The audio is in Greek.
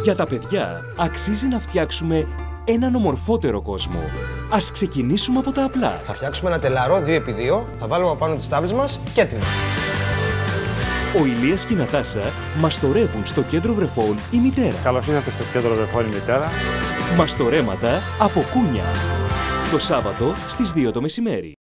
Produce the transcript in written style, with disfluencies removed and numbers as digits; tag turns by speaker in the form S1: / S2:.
S1: Για τα παιδιά αξίζει να φτιάξουμε έναν ομορφότερο κόσμο. Ας ξεκινήσουμε από τα απλά.
S2: Θα φτιάξουμε ένα τελαρό 2x2, θα βάλουμε απάνω τις τάβλες μας και έτοιμο.
S1: Ο Ηλίας και η Νατάσα μαστορεύουν στο κέντρο βρεφών η μητέρα.
S3: Καλώς ήρθατε στο κέντρο βρεφών η μητέρα.
S1: Μαστορέματα από κούνια. Το Σάββατο στις 2 το μεσημέρι.